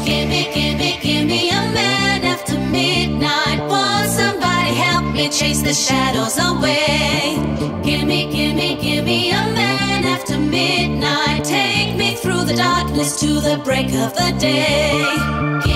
Give me a man after midnight. Won't somebody help me chase the shadows away? Give me a man after midnight. Take me through the darkness to the break of the day.